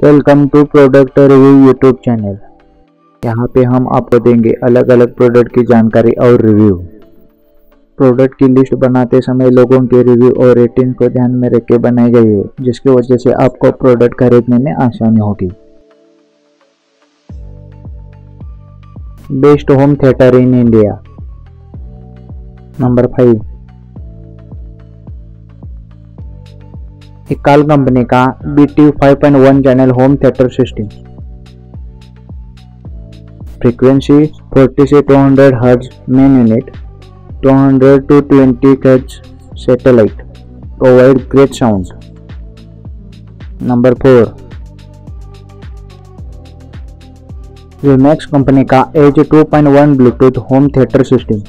Welcome to product review YouTube channel. यहाँ पे हम आपको देंगे अलग अलग प्रोडक्ट की जानकारी और रिव्यू। प्रोडक्ट की लिस्ट बनाते समय लोगों के रिव्यू और रेटिंग को ध्यान में रख के बनाई गई है, जिसकी वजह से आपको प्रोडक्ट खरीदने में आसानी होगी। Best home theatre in India. Number 5, iKall company का BT 5.1 channel home theatre system. Frequency 40 से 200 hertz main unit, 200 to 20 hertz satellite, provide great sound. Number 4, विमैक्स कंपनी का edge 2.1 Bluetooth home theatre system.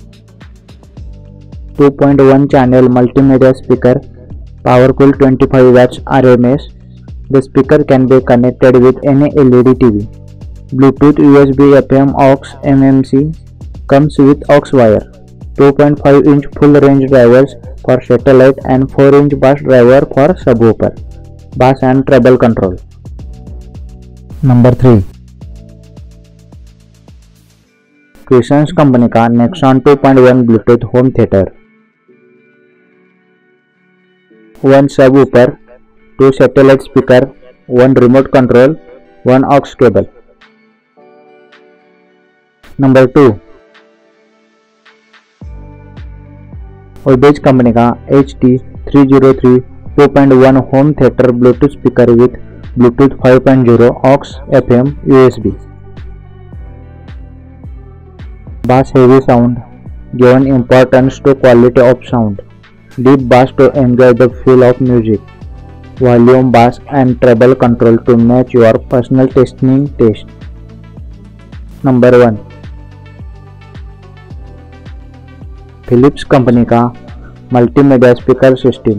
2.1 channel multimedia speaker, powerful 25 watts RMS. The speaker can be connected with any LED TV. Bluetooth, USB, FM, aux, MMC. Comes with aux wire. 2.5-inch full range drivers for satellite and 4-inch bass driver for subwoofer. Bass and treble control. Number 3, Cushion's company का Nexon 2.1 Bluetooth home theater। 1 subwoofer, 2 satellite speaker, 1 remote control, 1 aux cable. Number 2, Orbis company का HT 303 2.1 home theater Bluetooth speaker with Bluetooth 5.0, aux, FM, USB. Bass heavy sound, given importance to quality of sound. Deep bass to enjoy the feel of music. Volume, bass and treble control to match your personal listening taste. Number 1, Philips company का multimedia speaker system.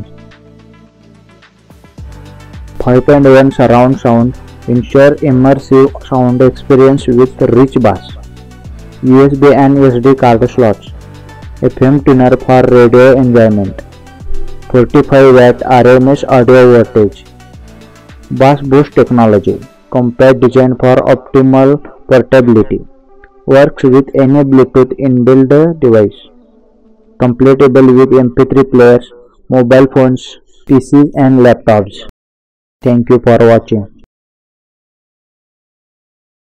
5.1 surround sound, ensure immersive sound experience with rich bass. USB and SD card slots. FM tuner for radio enjoyment. 45 watt RMS audio voltage. Bass boost technology. Compact design for optimal portability. Works with any Bluetooth inbuilt device. Compatible with MP3 players, mobile phones, PCs and laptops. Thank you for watching.